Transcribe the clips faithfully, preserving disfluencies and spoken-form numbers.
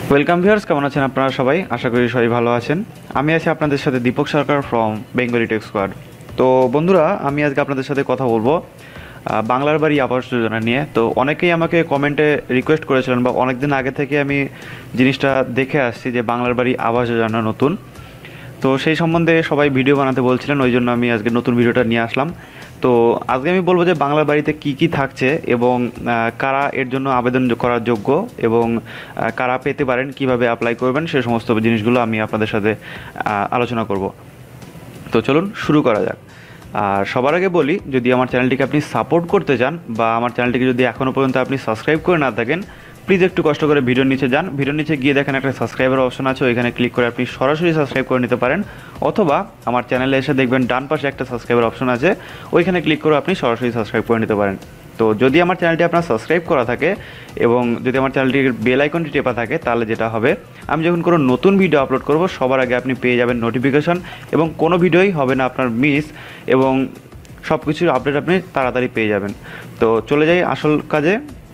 Welcome viewers, কেমন আছেন আপনারা সবাই? আশা করি সবাই ভালো আছেন। আমি আছি আপনাদের সাথে Dipak Sarkar from Bengali tech squad. তো বন্ধুরা, আমি আজকে আপনাদের সাথে কথা বলবো বাংলার বাড়ি আবাস যোজনা নিয়ে। তো অনেকেই আমাকে কমেন্টে রিকোয়েস্ট করেছিলেন, বা অনেক দিন আগে থেকে আমি জিনিসটা দেখে আসছি যে বাংলার বাড়ি আবাস যোজনা নতুন, তো সেই সম্বন্ধে সবাই ভিডিও বানাতে বলছিলেন, ওই জন্য আমি আজকে নতুন ভিডিওটা নিয়ে আসলাম। তো আজকে আমি বলবো যে বাংলার বাড়িতে কি কি থাকছে এবং কারা এর জন্য আবেদন করার যোগ্য এবং কারা পেতে পারেন, কিভাবে অ্যাপ্লাই করবেন, সে সমস্ত জিনিসগুলো আমি আপনাদের সাথে আলোচনা করব। তো চলুন শুরু করা যাক। আর সবার আগে বলি, যদি আমার চ্যানেলটিকে আপনি সাপোর্ট করতে চান বা আমার চ্যানেলটিকে যদি এখনও পর্যন্ত আপনি সাবস্ক্রাইব করে না থাকেন, প্লিজ একটু কষ্ট করে ভিডিওর নিচে যান। ভিডিওর নিচে গিয়ে দেখেন একটা সাবস্ক্রাইবের অপশন আছে, ওইখানে ক্লিক করে আপনি সরাসরি সাবস্ক্রাইব করে নিতে পারেন, অথবা আমার চ্যানেলে এসে দেখবেন ডান পাশে একটা সাবস্ক্রাইবের অপশন আছে, ওইখানে ক্লিক করে আপনি সরাসরি সাবস্ক্রাইব করে নিতে পারেন। তো যদি আমার চ্যানেলটি আপনার সাবস্ক্রাইব করা থাকে এবং যদি আমার চ্যানেলটির বেল আইকনটি টেপা থাকে, তাহলে যেটা হবে, আমি যখন কোনো নতুন ভিডিও আপলোড করব সবার আগে আপনি পেয়ে যাবেন নোটিফিকেশন, এবং কোনো ভিডিওই হবে না আপনার মিস, এবং সব কিছুর আপডেট আপনি তাড়াতাড়ি পেয়ে যাবেন। তো চলে যাই আসল কাজে।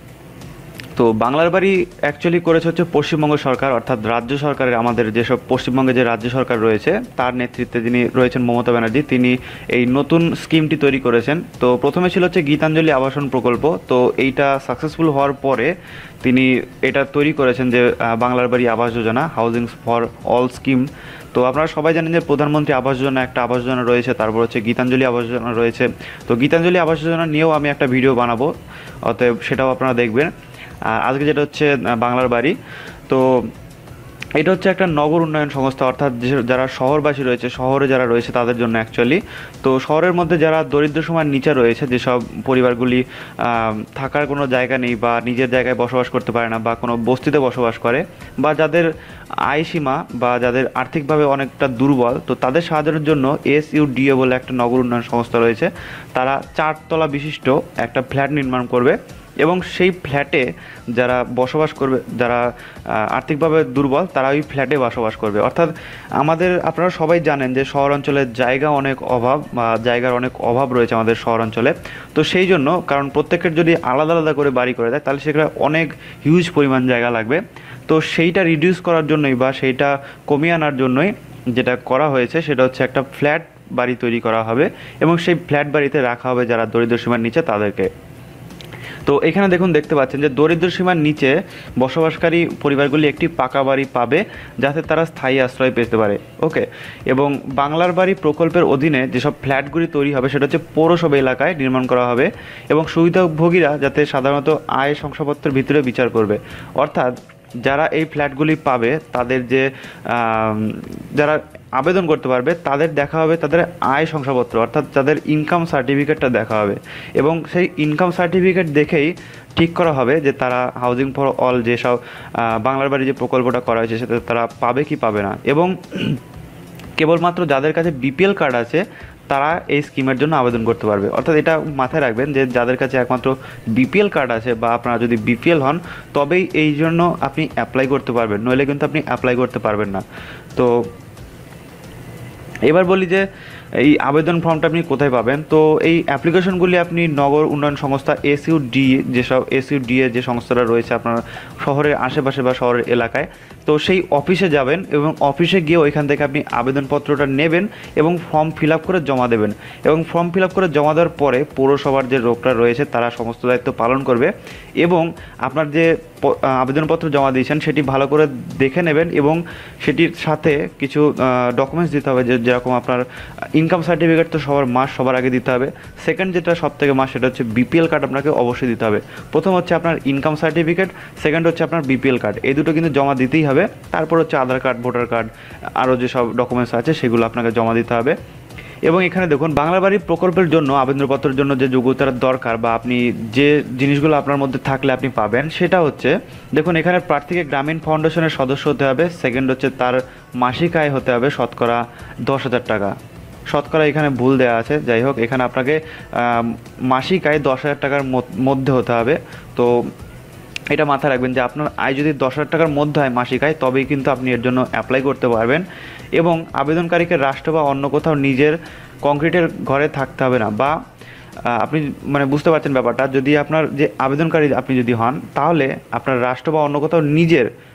তো বাংলার বাড়ি অ্যাকচুয়ালি করেছে হচ্ছে পশ্চিমবঙ্গ সরকার, অর্থাৎ রাজ্য সরকারের, আমাদের যেসব পশ্চিমবঙ্গে যে রাজ্য সরকার রয়েছে তার নেতৃত্বে যিনি রয়েছেন মমতা ব্যানার্জি, তিনি এই নতুন স্কিমটি তৈরি করেছেন। তো প্রথমে ছিল হচ্ছে গীতাঞ্জলি আবাসন প্রকল্প। তো এইটা সাকসেসফুল হওয়ার পরে তিনি এটা তৈরি করেছেন যে বাংলার বাড়ি Awas Yojana, housing for all scheme. তো আপনারা সবাই জানেন যে প্রধানমন্ত্রী আবাস যোজনা একটা আবাস যোজনা রয়েছে, তারপর হচ্ছে গীতাঞ্জলি আবাস যোজনা রয়েছে। তো গীতাঞ্জলি আবাস যোজনা নিয়েও আমি একটা ভিডিও বানাবো, অতএব সেটাও আপনারা দেখবেন। আর আজকে যেটা হচ্ছে বাংলার বাড়ি, তো এটা হচ্ছে একটা নগর উন্নয়ন সংস্থা, অর্থাৎ যারা শহরবাসী রয়েছে, শহরে যারা রয়েছে তাদের জন্য অ্যাকচুয়ালি। তো শহরের মধ্যে যারা দরিদ্র সীমার নিচে রয়েছে, যেসব পরিবারগুলি থাকার কোনো জায়গা নেই বা নিজের জায়গায় বসবাস করতে পারে না, বা কোনো বস্তিতে বসবাস করে, বা যাদের আয় সীমা বা যাদের আর্থিকভাবে অনেকটা দুর্বল, তো তাদের সাহায্যের জন্য এস ইউ ডি এ বলে একটা নগর উন্নয়ন সংস্থা রয়েছে। তারা চারতলা বিশিষ্ট একটা ফ্ল্যাট নির্মাণ করবে, এবং সেই ফ্ল্যাটে যারা বসবাস করবে, যারা আর্থিকভাবে দুর্বল, তারা ওই ফ্ল্যাটে বসবাস করবে। অর্থাৎ আমাদের, আপনারা সবাই জানেন যে শহর অঞ্চলের জায়গা অনেক অভাব, বা জায়গার অনেক অভাব রয়েছে আমাদের শহর অঞ্চলে। তো সেই জন্য, কারণ প্রত্যেকের যদি আলাদা আলাদা করে বাড়ি করে দেয়, তাহলে সেখানে অনেক হিউজ পরিমাণ জায়গা লাগবে। তো সেইটা রিডিউস করার জন্যই বা সেইটা কমিয়ে আনার জন্যই যেটা করা হয়েছে, সেটা হচ্ছে একটা ফ্ল্যাট বাড়ি তৈরি করা হবে, এবং সেই ফ্ল্যাট বাড়িতে রাখা হবে যারা দরিদ্র সীমার নিচে তাদেরকে। তো এখানে দেখুন, দেখতে পাচ্ছেন যে দরিদ্র সীমার নিচে বসবাসকারী পরিবারগুলি একটি পাকা বাড়ি পাবে, যাতে তারা স্থায়ী আশ্রয় পেতে পারে। ওকে। এবং বাংলার বাড়ি প্রকল্পের অধীনে যেসব ফ্ল্যাটগুলি তৈরি হবে, সেটা হচ্ছে পৌরসভা এলাকায় নির্মাণ করা হবে, এবং সুবিধাভোগীরা যাতে সাধারণত আয় শংসাপত্রের ভিতরে বিচার করবে। অর্থাৎ যারা এই ফ্ল্যাটগুলি পাবে, তাদের যে যারা আবেদন করতে পারবে, তাদের দেখা হবে তাদের আয় শংসাপত্র, অর্থাৎ তাদের ইনকাম সার্টিফিকেটটা দেখা হবে, এবং সেই ইনকাম সার্টিফিকেট দেখেই ঠিক করা হবে যে তারা হাউজিং ফর অল যেসব বাংলার বাড়ি যে প্রকল্পটা করা হয়েছে সেটা তারা পাবে কি পাবে না। এবং কেবলমাত্র যাদের কাছে বিপিএল কার্ড আছে তারা এই স্কিমের জন্য আবেদন করতে পারবে। অর্থাৎ এটা মাথায় রাখবেন যে যাদের কাছে একমাত্র বিপিএল কার্ড আছে, বা আপনারা যদি বিপিএল হন, তবেই এই জন্য আপনি অ্যাপ্লাই করতে পারবেন, নইলে কিন্তু আপনি অ্যাপ্লাই করতে পারবেন না। তো এবার বলি যে এই আবেদন ফর্মটা আপনি কোথায় পাবেন। তো এই অ্যাপ্লিকেশনগুলি আপনি নগর উন্নয়ন সংস্থা এস ইউ ডি, যেসব এস ইউ ডি এর যে সংস্থাটা রয়েছে আপনার শহরের আশেপাশে বা শহরের এলাকায়, তো সেই অফিসে যাবেন, এবং অফিসে গিয়ে ওইখান থেকে আপনি আবেদনপত্রটা নেবেন এবং ফর্ম ফিল আপ করে জমা দেবেন। এবং ফর্ম ফিল আপ করে জমা দেওয়ার পরে পৌরসভার যে লোকরা রয়েছে তারা সমস্ত দায়িত্ব পালন করবে, এবং আপনার যে আবেদনপত্র জমা দিয়েছেন সেটি ভালো করে দেখে নেবেন, এবং সেটির সাথে কিছু ডকুমেন্টস দিতে হবে, যে যেরকম আপনার ইনকাম সার্টিফিকেট তো সবার মাস সবার আগে দিতে হবে। সেকেন্ড যেটা সব থেকে মাস, সেটা হচ্ছে বিপিএল কার্ড আপনাকে অবশ্যই দিতে হবে। প্রথম হচ্ছে আপনার ইনকাম সার্টিফিকেট, সেকেন্ড হচ্ছে আপনার বিপিএল কার্ড, এই দুটো কিন্তু জমা দিতেই হবে। তারপর হচ্ছে আধার কার্ড, ভোটার কার্ড, আরও যেসব ডকুমেন্টস আছে সেগুলো আপনাকে জমা দিতে হবে। এবং এখানে দেখুন, বাংলার বাড়ি প্রকল্পের জন্য আবেদনপত্রের জন্য যে যোগ্যতার দরকার, বা আপনি যে জিনিসগুলো আপনার মধ্যে থাকলে আপনি পাবেন, সেটা হচ্ছে, দেখুন এখানে প্রার্থীকে গ্রামীণ ফাউন্ডেশনের সদস্য হতে হবে। সেকেন্ড হচ্ছে তার মাসিক আয় হতে হবে শতকরা দশ হাজার টাকা। শতকরা এখানে ভুল দেওয়া আছে, যাই হোক, এখানে আপনাকে মাসিক আয় দশ হাজার টাকার মধ্যে হতে হবে। তো এটা মাথায় রাখবেন যে আপনার আয় যদি দশ হাজার টাকার মধ্যে হয় মাসিক আয়, তবেই কিন্তু আপনি এর জন্য অ্যাপ্লাই করতে পারবেন। এবং আবেদনকারীকে রাষ্ট্র বা অন্য কোথাও নিজের কংক্রিটের ঘরে থাকতে হবে না, বা আপনি মানে বুঝতে পারছেন ব্যাপারটা, যদি আপনার যে আবেদনকারী আপনি যদি হন, তাহলে আপনার রাষ্ট্র বা অন্য কোথাও নিজের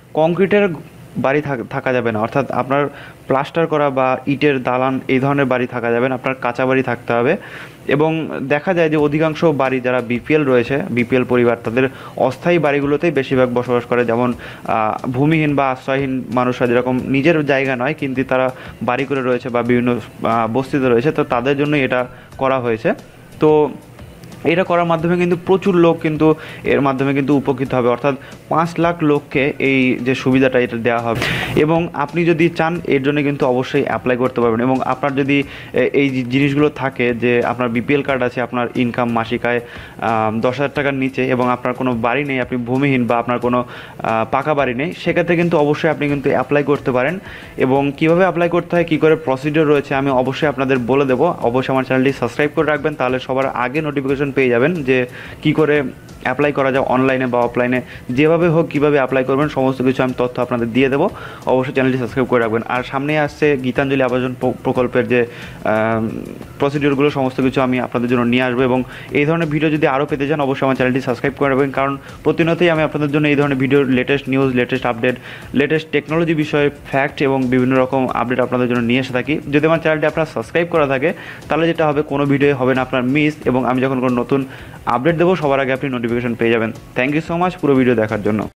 কংক্রিটের বাড়ি থাকা যাবে না, অর্থাৎ আপনার প্লাস্টার করা বা ইটের দালান এই ধরনের বাড়ি থাকা যাবে না, আপনার কাঁচা বাড়ি থাকতে হবে। এবং দেখা যায় যে অধিকাংশ বাড়ি যারা বিপিএল রয়েছে, বিপিএল পরিবার, তাদের অস্থায়ী বাড়িগুলোতেই বেশিরভাগ বসবাস করে। যেমন ভূমিহীন বা আশ্রয়হীন মানুষরা যেরকম নিজের জায়গা নয় কিন্তু তারা বাড়ি করে রয়েছে বা বিভিন্ন বস্তিতে রয়েছে, তো তাদের জন্য এটা করা হয়েছে। তো এটা করার মাধ্যমে কিন্তু প্রচুর লোক কিন্তু এর মাধ্যমে কিন্তু উপকৃত হবে, অর্থাৎ পাঁচ লাখ লোককে এই যে সুবিধাটা এটা দেওয়া হবে। এবং আপনি যদি চান এর জন্য কিন্তু অবশ্যই অ্যাপ্লাই করতে পারবেন। এবং আপনার যদি এই জিনিসগুলো থাকে যে আপনার বিপিএল কার্ড আছে, আপনার ইনকাম মাসিক আয় দশ হাজার টাকার নিচে এবং আপনার কোনো বাড়ি নেই, আপনি ভূমিহীন বা আপনার কোনো পাকা বাড়ি নেই, সেক্ষেত্রে কিন্তু অবশ্যই আপনি কিন্তু অ্যাপ্লাই করতে পারেন। এবং কীভাবে অ্যাপ্লাই করতে হয়, কী করে প্রসিডিওর রয়েছে আমি অবশ্যই আপনাদের বলে দেবো। অবশ্যই আমার চ্যানেলটি সাবস্ক্রাইব করে রাখবেন, তাহলে সবার আগে নোটিফিকেশন পেয়ে যাবেন যে কি করে অ্যাপ্লাই করা যায় অনলাইনে বা অফলাইনে, যেভাবে হোক কীভাবে অ্যাপ্লাই করবেন সমস্ত কিছু আমি তথ্য আপনাদের দিয়ে দেবো। অবশ্যই চ্যানেলটি সাবস্ক্রাইব করে রাখবেন। আর সামনে আসছে গীতাঞ্জলি আবাস প্রকল্পের যে প্রসিডিওরগুলো সমস্ত কিছু আমি আপনাদের জন্য নিয়ে আসবো। এবং এই ধরনের ভিডিও যদি আরও পেতে চান অবশ্যই আমার চ্যানেলটি সাবস্ক্রাইব করে রাখবেন, কারণ প্রতিনিয়তই আমি আপনাদের জন্য এই ধরনের video, latest news, latest update, latest technology বিষয়ে ফ্যাক্ট এবং বিভিন্ন রকম আপডেট আপনাদের জন্য নিয়ে এসে থাকি। যদি আমার চ্যানেলটি আপনার সাবস্ক্রাইব করা থাকে তাহলে যেটা হবে কোনো ভিডিও হবে না আপনার মিস, এবং আমি যখন কোনো নতুন আপডেট দেবো সবার আগে আপনি নোটিফিকেশন পেয়ে যাবেন। থ্যাংক ইউ সো মাচ পুরো ভিডিও দেখার জন্য।